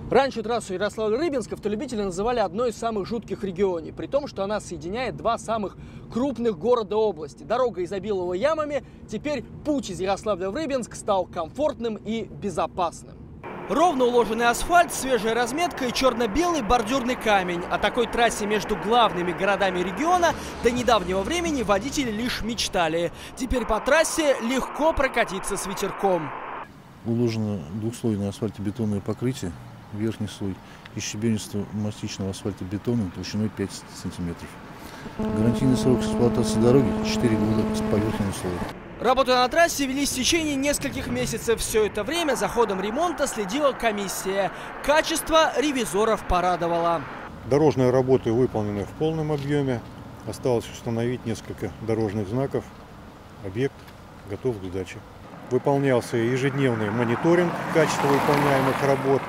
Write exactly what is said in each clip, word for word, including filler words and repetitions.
Раньше трассу Ярославль-Рыбинск автолюбители называли одной из самых жутких в регионе, при том, что она соединяет два самых крупных города области. Дорога изобиловала ямами, теперь путь из Ярославля в Рыбинск стал комфортным и безопасным. Ровно уложенный асфальт, свежая разметка и черно-белый бордюрный камень. О такой трассе между главными городами региона до недавнего времени водители лишь мечтали. Теперь по трассе легко прокатиться с ветерком. Уложено двухслойное асфальтобетонное покрытие. Верхний слой из щебенчато-мастичного асфальтобетона толщиной пять сантиметров. Гарантийный срок эксплуатации дороги четыре года по верхнему слою. Работы на трассе велись в течение нескольких месяцев. Все это время за ходом ремонта следила комиссия. Качество ревизоров порадовало. Дорожные работы выполнены в полном объеме. Осталось установить несколько дорожных знаков. Объект готов к сдаче. Выполнялся ежедневный мониторинг качества выполняемых работ.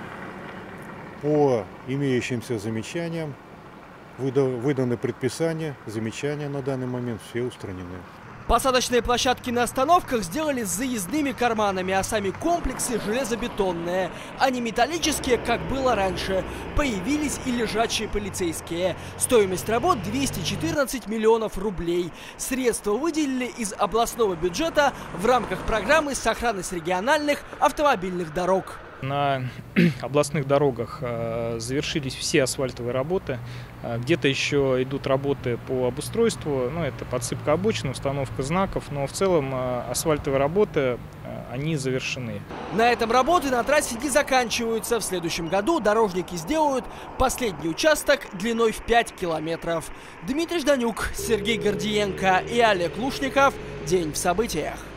По имеющимся замечаниям выданы предписания, замечания на данный момент все устранены. Посадочные площадки на остановках сделали с заездными карманами, а сами комплексы железобетонные, а не металлические, как было раньше. Появились и лежачие полицейские. Стоимость работ двести четырнадцать миллионов рублей. Средства выделили из областного бюджета в рамках программы «Сохранность региональных автомобильных дорог». На областных дорогах э, завершились все асфальтовые работы. Э, Где-то еще идут работы по обустройству. Ну, это подсыпка обочин, установка знаков. Но в целом э, асфальтовые работы, э, они завершены. На этом работы на трассе не заканчиваются. В следующем году дорожники сделают последний участок длиной в пять километров. Дмитрий Жданюк, Сергей Гордиенко и Олег Лушников. День в событиях.